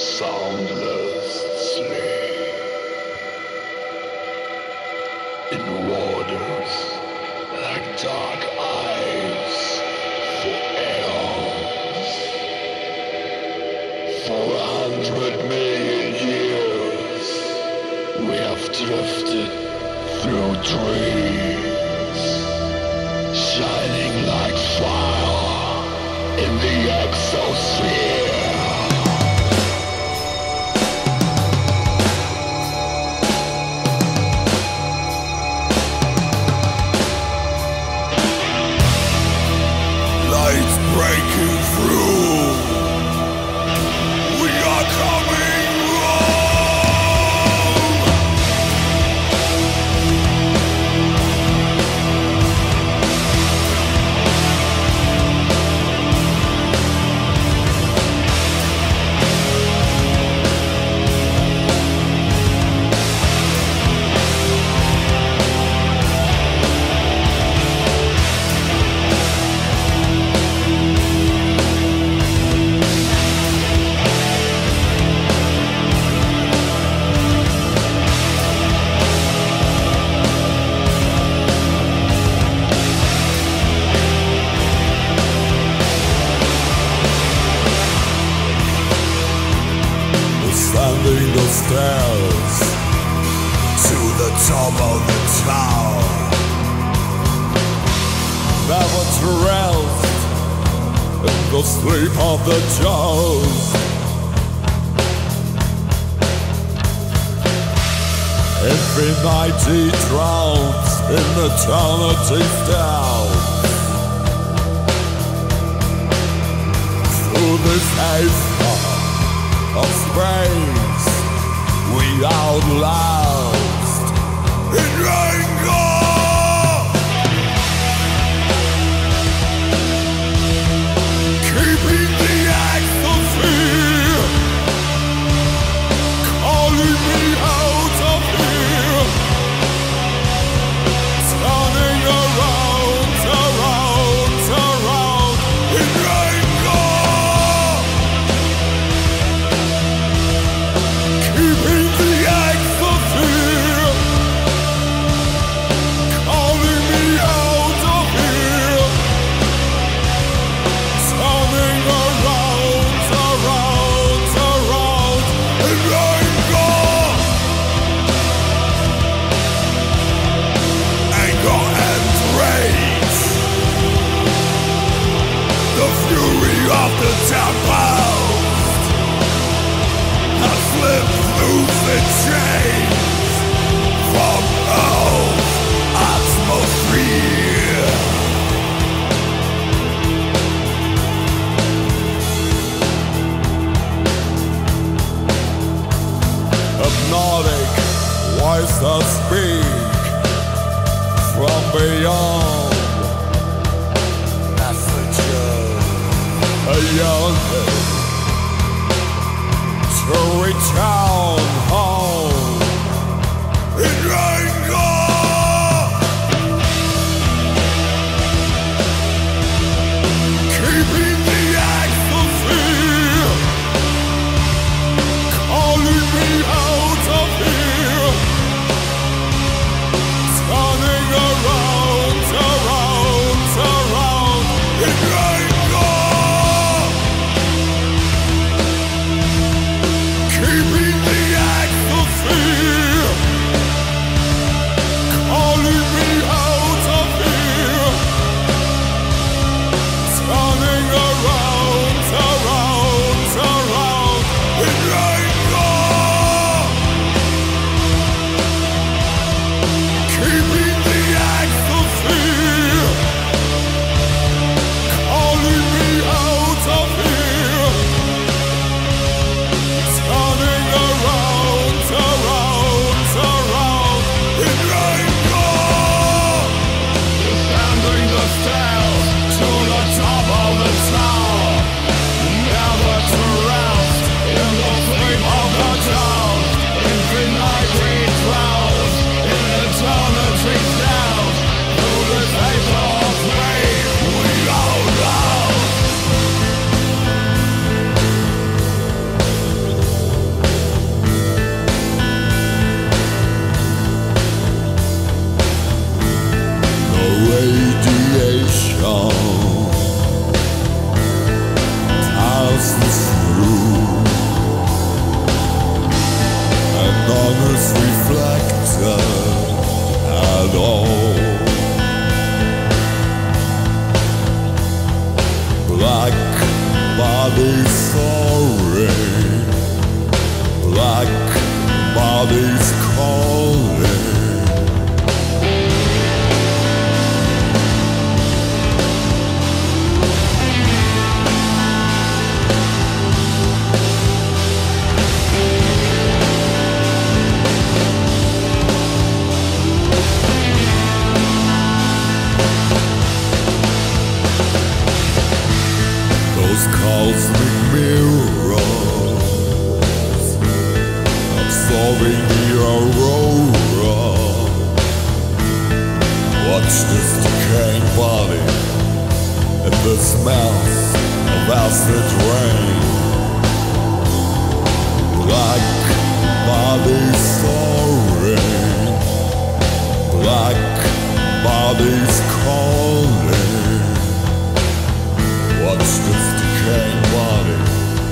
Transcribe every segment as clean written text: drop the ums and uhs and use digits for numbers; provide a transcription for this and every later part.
soundless sleep in waters like dark eyes for eons. For 100 million years we have drifted through dreams, shining like fire in the exosphere. Breaking through, we are coming home. Ascending the stairs to the top of the tower, never to rest in the sleep of the just. Infinity drowns in eternity's depths. Through this haze of space, we outlast in anger, keeping the atmosphere, calling me out of here, turning around in anger. Keeping the atmosphere, calling me out of here, turning around in anger. Anger and rage, the fury of the tempest has slipped through the chains from Earth's atmosphere. Hypnotic voices speak from beyond, messages a yearning to return home in anger. Keeping the atmosphere, calling me out of here, turning around in anger. Keeping bodies soaring, black bodies calling. Those cosmic mirrors absorbing the aurora. Watch this decaying body and the smells of acid rain. Black bodies soaring, black bodies calling. Watch this decaying body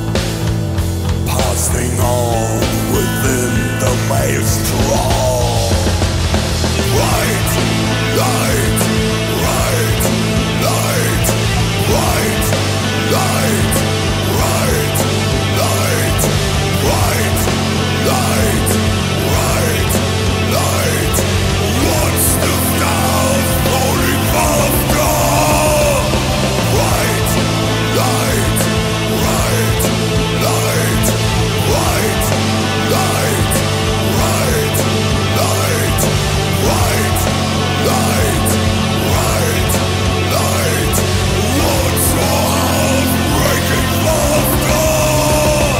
passing on within the maelstrom. Right, light, right, light, right, light, right, light, right, light, right, light. Watch the stars falling off God. Right, light, right, light, right, light, right, light, right, light, right, light. Watch your heart breaking off God.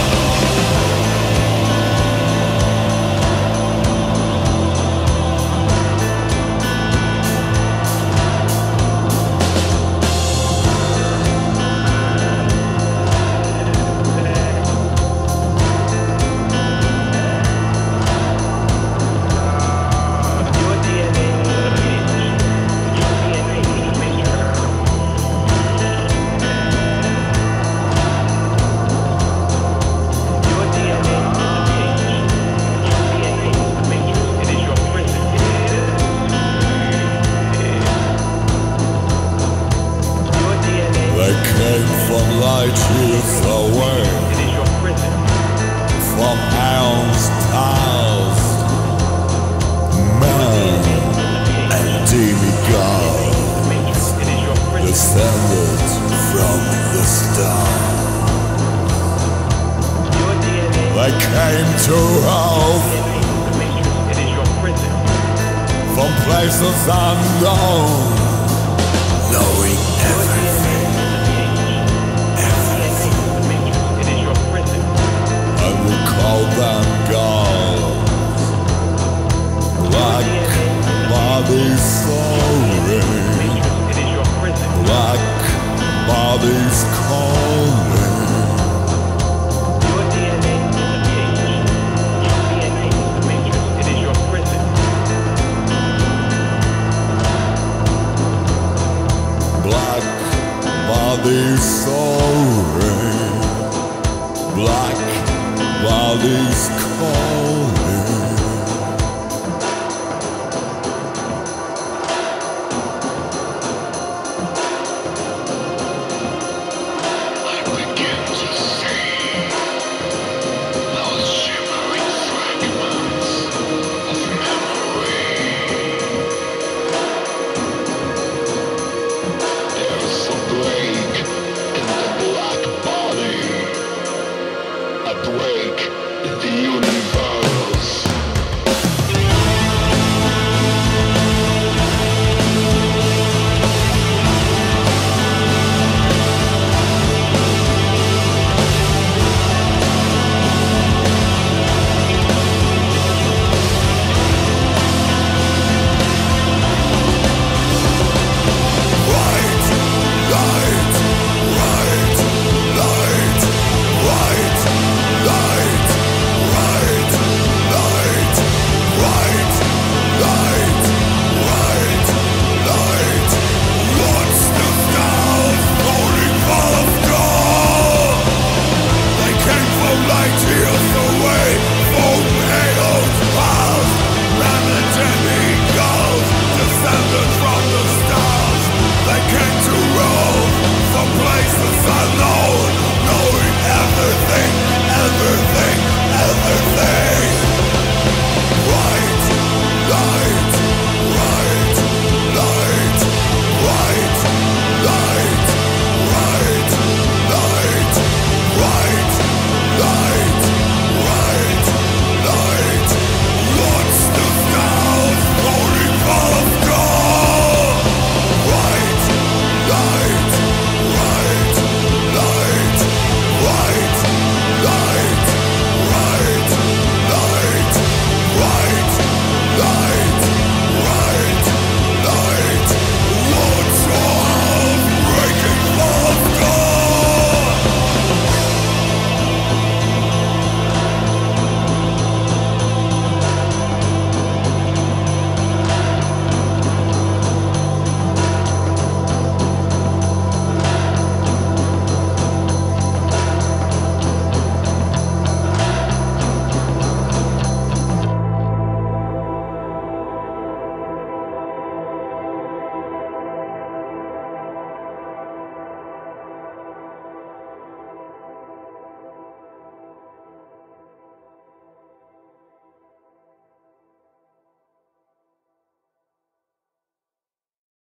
They came from light years away, from aeons past, man and demigods descended from the stars. They came to Earth from places unknown, knowing everything. And we call them gods. Black bodies soaring, black bodies calling. Black bodies soaring, black bodies calling.